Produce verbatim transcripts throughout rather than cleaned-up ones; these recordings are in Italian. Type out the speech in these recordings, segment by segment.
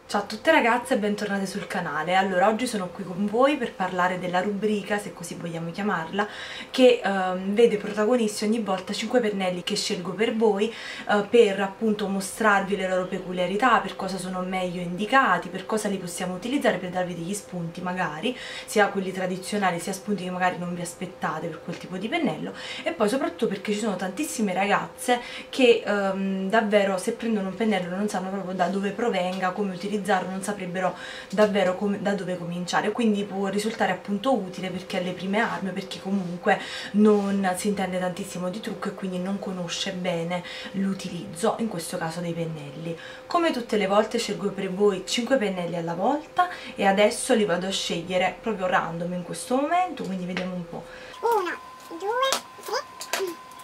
Ciao a tutte ragazze e bentornate sul canale. Allora, oggi sono qui con voi per parlare della rubrica, se così vogliamo chiamarla, che ehm, vede protagonisti ogni volta cinque pennelli che scelgo per voi, eh, per appunto mostrarvi le loro peculiarità, per cosa sono meglio indicati, per cosa li possiamo utilizzare, per darvi degli spunti magari, sia quelli tradizionali sia spunti che magari non vi aspettate per quel tipo di pennello, e poi soprattutto perché ci sono tantissime ragazze che ehm, davvero se prendono un pennello non sanno proprio da dove provenga, come utilizzarlo, non saprebbero davvero come, da dove cominciare, quindi può risultare appunto utile per chi ha le prime armi, per chi comunque non si intende tantissimo di trucco e quindi non conosce bene l'utilizzo, in questo caso dei pennelli. Come tutte le volte scelgo per voi cinque pennelli alla volta e adesso li vado a scegliere proprio random in questo momento, quindi vediamo un po'. uno, due, tre,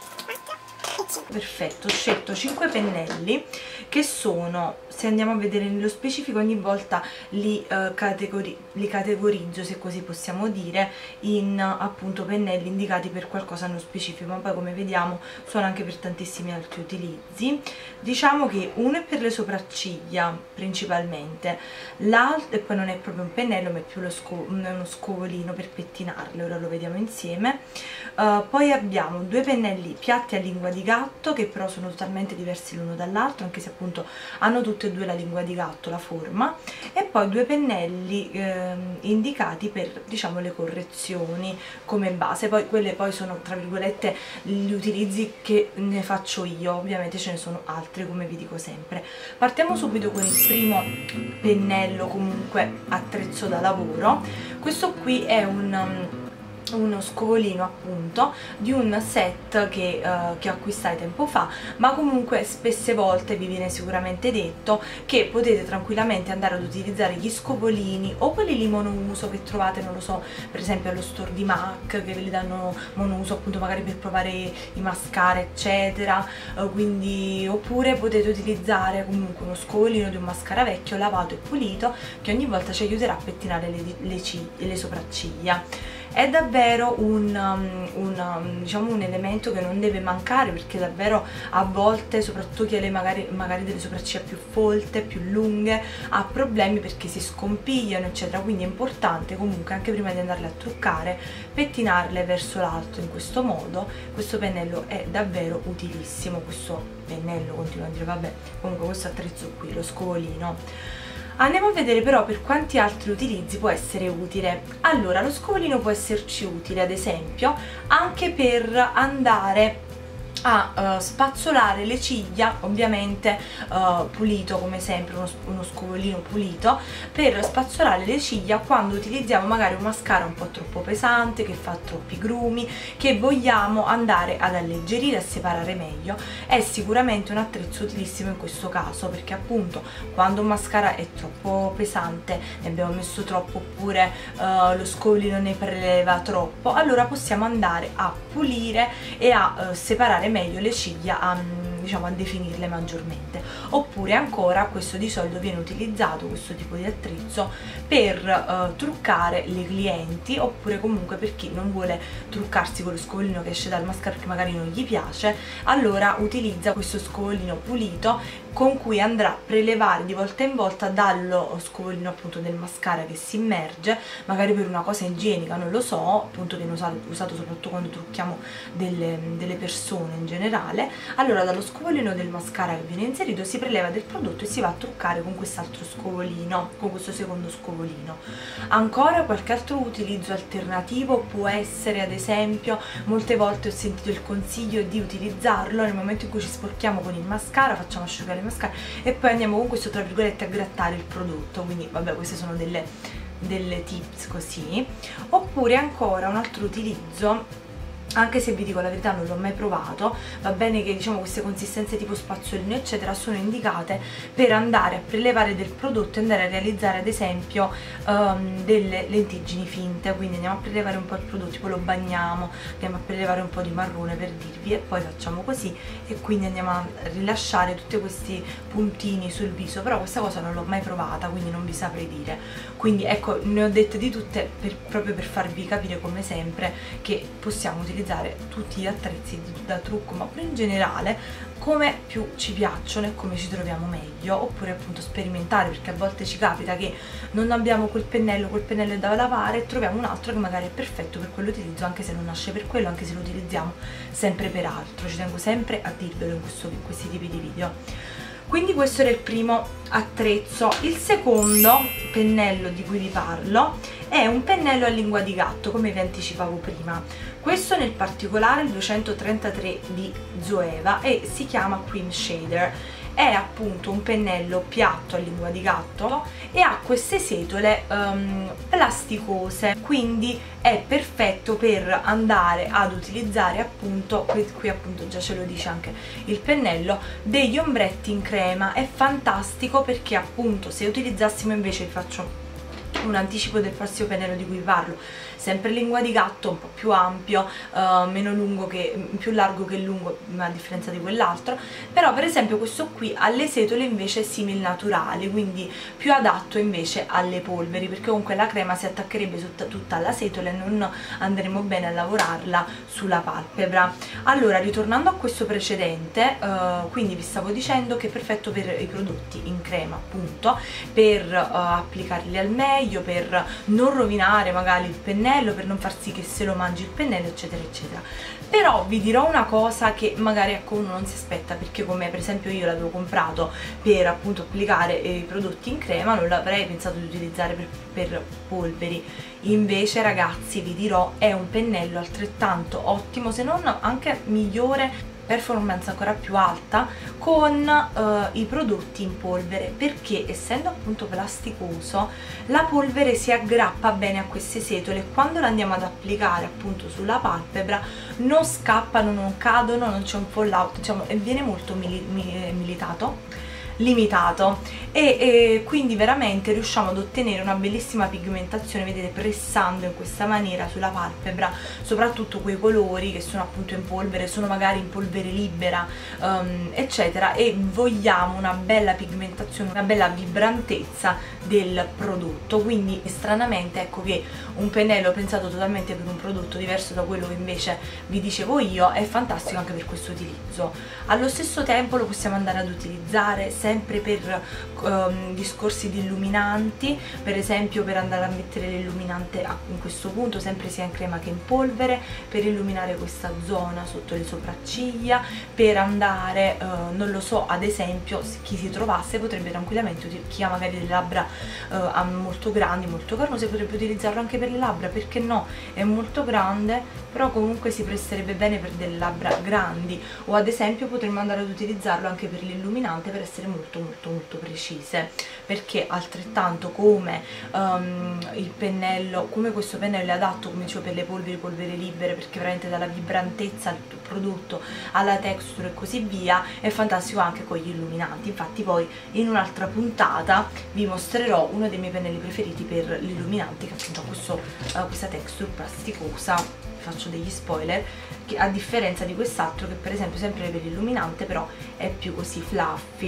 quattro e cinque. Perfetto, ho scelto cinque pennelli che sono, se andiamo a vedere nello specifico, ogni volta li, eh, categori li categorizzo, se così possiamo dire, in appunto pennelli indicati per qualcosa nello specifico, ma poi come vediamo sono anche per tantissimi altri utilizzi. Diciamo che uno è per le sopracciglia principalmente, l'altro, e poi non è proprio un pennello ma è più lo sco uno scovolino per pettinarle, ora lo vediamo insieme. Uh, poi abbiamo due pennelli piatti a lingua di gatto che però sono totalmente diversi l'uno dall'altro, anche se appunto hanno tutti e due la lingua di gatto, la forma, e poi due pennelli ehm, indicati per, diciamo, le correzioni come base. Poi quelle poi sono tra virgolette gli utilizzi che ne faccio io, ovviamente ce ne sono altri come vi dico sempre. Partiamo subito con il primo pennello, comunque attrezzo da lavoro. Questo qui è un um, uno scovolino appunto di un set che, uh, che acquistai tempo fa, ma comunque spesse volte vi viene sicuramente detto che potete tranquillamente andare ad utilizzare gli scovolini o quelli lì monouso che trovate, non lo so, per esempio allo store di MAC, che ve li danno monouso appunto magari per provare i mascara eccetera, uh, quindi oppure potete utilizzare comunque uno scovolino di un mascara vecchio lavato e pulito che ogni volta ci aiuterà a pettinare le, le, le sopracciglia. È davvero un, um, un, um, diciamo un elemento che non deve mancare, perché davvero a volte, soprattutto chi ha le magari, magari delle sopracciglia più folte, più lunghe, ha problemi perché si scompigliano eccetera, quindi è importante comunque anche prima di andarle a truccare pettinarle verso l'alto in questo modo. Questo pennello è davvero utilissimo, questo pennello continuo a dire, vabbè, comunque questo attrezzo qui, lo scovolino. Andiamo a vedere però per quanti altri utilizzi può essere utile. Allora, lo scovolino può esserci utile ad esempio anche per andare a uh, spazzolare le ciglia, ovviamente uh, pulito come sempre, uno, uno scovolino pulito per spazzolare le ciglia quando utilizziamo magari un mascara un po' troppo pesante, che fa troppi grumi, che vogliamo andare ad alleggerire, a separare meglio. È sicuramente un attrezzo utilissimo in questo caso, perché appunto quando un mascara è troppo pesante, ne abbiamo messo troppo, oppure uh, lo scovolino ne preleva troppo, allora possiamo andare a pulire e a uh, separare meglio le ciglia, a, diciamo, a definirle maggiormente. Oppure ancora, questo di solito viene utilizzato, questo tipo di attrezzo, per uh, truccare le clienti, oppure comunque per chi non vuole truccarsi con lo scovolino che esce dal mascara perché magari non gli piace, allora utilizza questo scovolino pulito con cui andrà a prelevare di volta in volta dallo scovolino appunto del mascara che si immerge, magari per una cosa igienica, non lo so, appunto viene usato, usato soprattutto quando trucchiamo delle, delle persone in generale. Allora dallo scovolino del mascara che viene inserito si preleva del prodotto e si va a truccare con quest'altro scovolino, con questo secondo scovolino. Ancora qualche altro utilizzo alternativo può essere, ad esempio, molte volte ho sentito il consiglio di utilizzarlo nel momento in cui ci sporchiamo con il mascara, facciamo asciugare il mascara e poi andiamo con questo tra virgolette a grattare il prodotto, quindi vabbè, queste sono delle, delle tips così. Oppure ancora un altro utilizzo, anche se vi dico la verità non l'ho mai provato, va bene che diciamo queste consistenze tipo spazzolino eccetera sono indicate per andare a prelevare del prodotto e andare a realizzare ad esempio um, delle lentiggini finte, quindi andiamo a prelevare un po' il prodotto, tipo lo bagniamo, andiamo a prelevare un po' di marrone per dirvi e poi facciamo così e quindi andiamo a rilasciare tutti questi puntini sul viso, però questa cosa non l'ho mai provata quindi non vi saprei dire, quindi ecco ne ho dette di tutte per, proprio per farvi capire come sempre che possiamo utilizzare utilizzare tutti gli attrezzi da trucco, ma pure in generale come più ci piacciono e come ci troviamo meglio, oppure appunto sperimentare, perché a volte ci capita che non abbiamo quel pennello, quel pennello è da lavare e troviamo un altro che magari è perfetto per quell'utilizzo, anche se non nasce per quello, anche se lo utilizziamo sempre per altro. Ci tengo sempre a dirvelo in, questo, in questi tipi di video. Quindi questo era il primo attrezzo. Il secondo pennello di cui vi parlo è un pennello a lingua di gatto, come vi anticipavo prima. Questo nel particolare è il duecentotrentatré di Zoeva e si chiama Cream Shader. È appunto un pennello piatto a lingua di gatto e ha queste setole um, plasticose, quindi è perfetto per andare ad utilizzare appunto, qui, qui appunto già ce lo dice anche il pennello, degli ombretti in crema. È fantastico perché appunto se utilizzassimo invece, vi faccio un anticipo del prossimo pennello di cui parlo, sempre lingua di gatto, un po' più ampio, uh, meno lungo che, più largo che lungo, a differenza di quell'altro, però per esempio questo qui ha le setole invece simil naturali, quindi più adatto invece alle polveri, perché comunque la crema si attaccherebbe tutta, tutta alla setola e non andremo bene a lavorarla sulla palpebra. Allora, ritornando a questo precedente, uh, quindi vi stavo dicendo che è perfetto per i prodotti in crema, appunto, per uh, applicarli al meglio, per non rovinare magari il pennello, per non far sì che se lo mangi il pennello, eccetera eccetera. Però vi dirò una cosa che magari ecco uno non si aspetta, perché come per esempio io l'avevo comprato per appunto applicare i prodotti in crema, non l'avrei pensato di utilizzare per, per polveri. Invece ragazzi vi dirò, è un pennello altrettanto ottimo, se non anche migliore, performance ancora più alta con uh, i prodotti in polvere, perché essendo appunto plasticoso la polvere si aggrappa bene a queste setole e quando la andiamo ad applicare appunto sulla palpebra non scappano, non cadono, non c'è un fallout, diciamo, e viene molto mili militato limitato e, e quindi veramente riusciamo ad ottenere una bellissima pigmentazione, vedete, pressando in questa maniera sulla palpebra, soprattutto quei colori che sono appunto in polvere, sono magari in polvere libera um, eccetera, e vogliamo una bella pigmentazione, una bella vibrantezza del prodotto. Quindi stranamente ecco che un pennello pensato totalmente per un prodotto diverso da quello che invece vi dicevo io è fantastico anche per questo utilizzo. Allo stesso tempo lo possiamo andare ad utilizzare sempre per um, discorsi di illuminanti, per esempio per andare a mettere l'illuminante in questo punto, sempre sia in crema che in polvere, per illuminare questa zona sotto le sopracciglia, per andare, uh, non lo so, ad esempio chi si trovasse potrebbe tranquillamente, chi ha magari le labbra uh, molto grandi, molto carnose, potrebbe utilizzarlo anche per le labbra, perché no? È molto grande, però comunque si presterebbe bene per delle labbra grandi, o ad esempio potremmo andare ad utilizzarlo anche per l'illuminante per essere molto molto molto precise, perché altrettanto come um, il pennello, come questo pennello è adatto, come dicevo, per le polveri, polvere libere, perché veramente dalla vibrantezza al prodotto alla texture e così via, è fantastico anche con gli illuminanti. Infatti poi in un'altra puntata vi mostrerò uno dei miei pennelli preferiti per l'illuminante, che appunto ha questo, uh, questa texture plasticosa. Faccio degli spoiler, che a differenza di quest'altro che per esempio sempre per l'illuminante però è più così fluffy,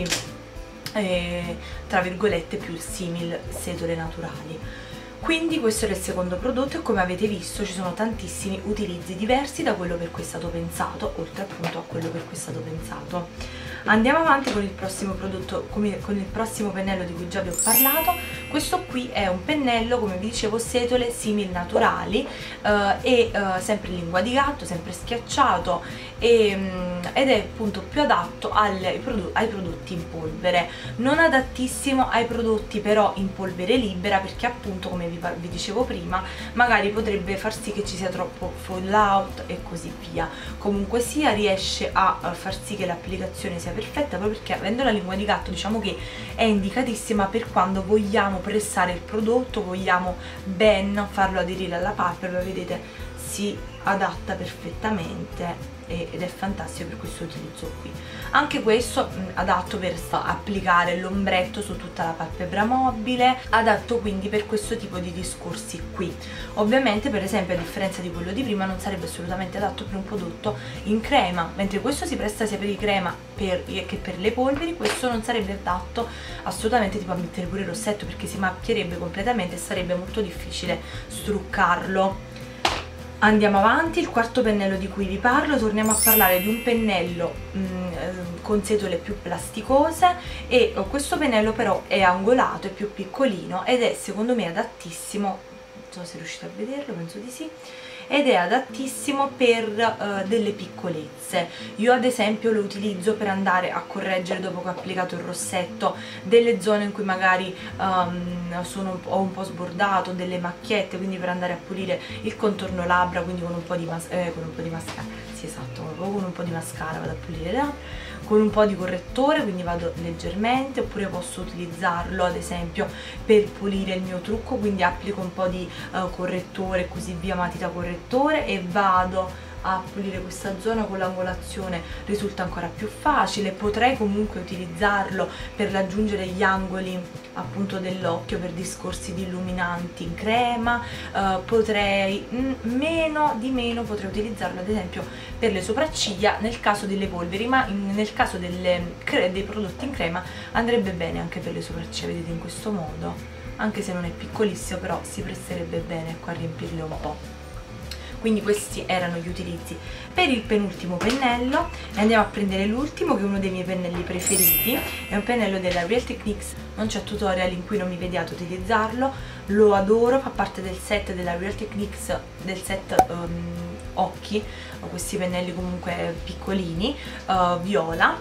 e, tra virgolette più simil setole naturali. Quindi questo era il secondo prodotto e come avete visto ci sono tantissimi utilizzi diversi da quello per cui è stato pensato, oltre appunto a quello per cui è stato pensato. Andiamo avanti con il prossimo prodotto, con il prossimo pennello di cui già vi ho parlato. Questo qui è un pennello, come vi dicevo, setole simil naturali eh, e eh, sempre in lingua di gatto, sempre schiacciato, e, mh, ed è appunto più adatto alle, ai prodotti in polvere, non adattissimo ai prodotti però in polvere libera, perché appunto come vi, vi dicevo prima magari potrebbe far sì che ci sia troppo fallout e così via. Comunque sia riesce a, a far sì che l'applicazione sia perfetta, proprio perché avendo la lingua di gatto diciamo che è indicatissima per quando vogliamo pressare il prodotto, vogliamo ben farlo aderire alla palpebra, vedete, si adatta perfettamente ed è fantastico per questo utilizzo qui. Anche questo mh, adatto per applicare l'ombretto su tutta la palpebra mobile, adatto quindi per questo tipo di discorsi qui. Ovviamente per esempio a differenza di quello di prima non sarebbe assolutamente adatto per un prodotto in crema, mentre questo si presta sia per i crema per, che per le polveri. Questo non sarebbe adatto assolutamente tipo a mettere pure il rossetto, perché si macchierebbe completamente e sarebbe molto difficile struccarlo. Andiamo avanti, il quarto pennello di cui vi parlo, torniamo a parlare di un pennello mh, con setole più plasticose e questo pennello però è angolato, è più piccolino ed è secondo me adattissimo, non so se riuscite a vederlo, penso di sì, ed è adattissimo per uh, delle piccolezze. Io ad esempio lo utilizzo per andare a correggere, dopo che ho applicato il rossetto, delle zone in cui magari um, sono un ho un po' sbordato, delle macchiette, quindi per andare a pulire il contorno labbra, quindi con un po' di, mas eh, con un po' di mascara, sì esatto, con un po' di mascara vado a pulire le labbra, con un po' di correttore, quindi vado leggermente, oppure posso utilizzarlo ad esempio per pulire il mio trucco, quindi applico un po' di uh, correttore e così via, matita correttore, e vado a pulire questa zona con l'angolazione, risulta ancora più facile. Potrei comunque utilizzarlo per raggiungere gli angoli appunto dell'occhio per discorsi di illuminanti in crema, uh, potrei mh, meno di meno potrei utilizzarlo ad esempio per le sopracciglia nel caso delle polveri, ma in, nel caso delle, dei prodotti in crema andrebbe bene anche per le sopracciglia, vedete, in questo modo, anche se non è piccolissimo, però si presterebbe bene, ecco, a riempirle un po'. Quindi questi erano gli utilizzi per il penultimo pennello, e andiamo a prendere l'ultimo, che è uno dei miei pennelli preferiti. È un pennello della Real Techniques, non c'è tutorial in cui non mi vediate utilizzarlo, lo adoro, fa parte del set della Real Techniques, del set um, occhi, questi pennelli comunque piccolini, uh, viola,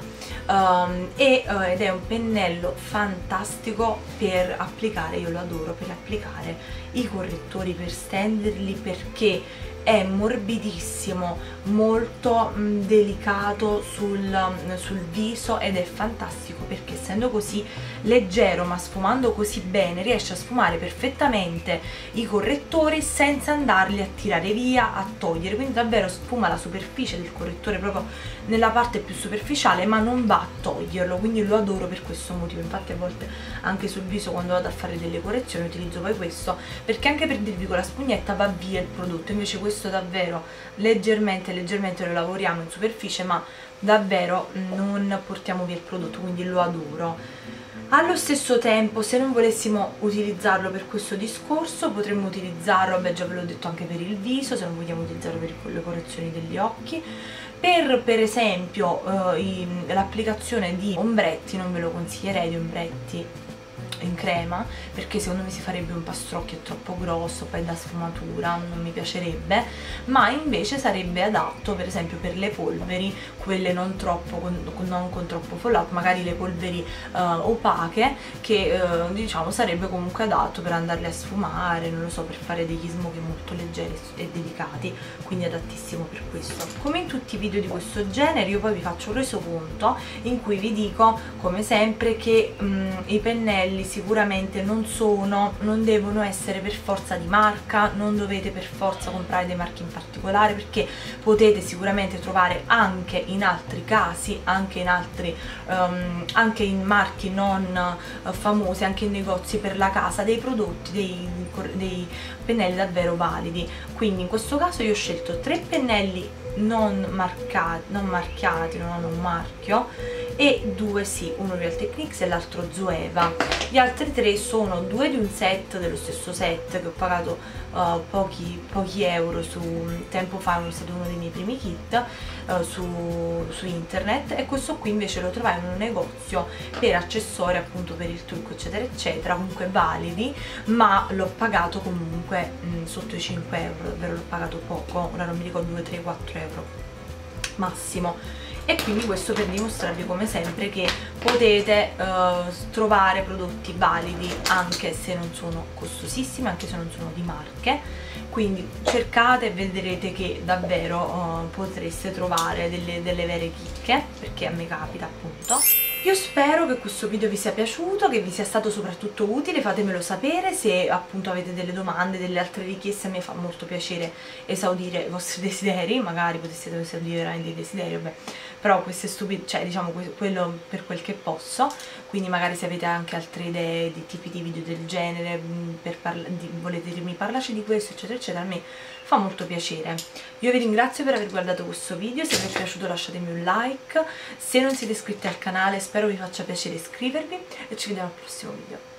um, e, uh, ed è un pennello fantastico per applicare, io lo adoro per applicare i correttori, per stenderli, perché è morbidissimo, molto mh, delicato sul, mh, sul viso, ed è fantastico perché essendo così leggero ma sfumando così bene riesce a sfumare perfettamente i correttori senza andarli a tirare via, a togliere, quindi davvero sfuma la superficie del correttore proprio nella parte più superficiale, ma non va a toglierlo, quindi lo adoro per questo motivo. Infatti a volte anche sul viso, quando vado a fare delle correzioni, utilizzo poi questo, perché anche per dirvi con la spugnetta va via il prodotto, invece questo davvero leggermente leggermente lo lavoriamo in superficie, ma davvero non portiamo via il prodotto, quindi lo adoro. Allo stesso tempo, se non volessimo utilizzarlo per questo discorso, potremmo utilizzarlo, beh già ve l'ho detto, anche per il viso, se non vogliamo utilizzarlo per le correzioni degli occhi. Per per esempio eh, l'applicazione di ombretti non ve lo consiglierei, di ombretti in crema, perché secondo me si farebbe un pastrocchio troppo grosso, poi da sfumatura non mi piacerebbe, ma invece sarebbe adatto per esempio per le polveri, quelle non troppo con, non con troppo fallout, magari le polveri uh, opache, che uh, diciamo sarebbe comunque adatto per andarle a sfumare, non lo so, per fare degli smoky molto leggeri e delicati, quindi adattissimo per questo. Come in tutti i video di questo genere, io poi vi faccio un resoconto in cui vi dico come sempre che um, i pennelli sicuramente non sono, non devono essere per forza di marca, non dovete per forza comprare dei marchi in particolare, perché potete sicuramente trovare anche in altri casi, anche in altri, um, anche in marchi non uh, famosi, anche in negozi per la casa, dei prodotti, dei, dei pennelli davvero validi. Quindi in questo caso io ho scelto tre pennelli non marcati, non marchiati, non hanno un marchio, e due sì, uno Real Techniques e l'altro Zoeva. Gli altri tre sono due di un set, dello stesso set, che ho pagato uh, pochi, pochi euro su tempo fa, è stato uno dei miei primi kit uh, su, su internet, e questo qui invece lo trovai in un negozio per accessori, appunto per il trucco eccetera eccetera, comunque validi, ma l'ho pagato comunque mh, sotto i cinque euro, davvero l'ho pagato poco, ora non mi ricordo, due, tre, quattro euro massimo. E quindi questo per dimostrarvi come sempre che potete uh, trovare prodotti validi anche se non sono costosissimi, anche se non sono di marche, quindi cercate e vedrete che davvero uh, potreste trovare delle, delle vere chicche, perché a me capita appunto. Io spero che questo video vi sia piaciuto, che vi sia stato soprattutto utile, fatemelo sapere se appunto avete delle domande, delle altre richieste, a me fa molto piacere esaudire i vostri desideri, magari poteste esaudire veramente dei desideri, vabbè, però queste stupide, cioè diciamo quello per quel che posso, quindi magari se avete anche altre idee di tipi di video del genere, per di, volete dirmi parlaci di questo eccetera eccetera, a me fa molto piacere. Io vi ringrazio per aver guardato questo video, se vi è piaciuto lasciatemi un like, se non siete iscritti al canale spero vi faccia piacere iscrivervi, e ci vediamo al prossimo video.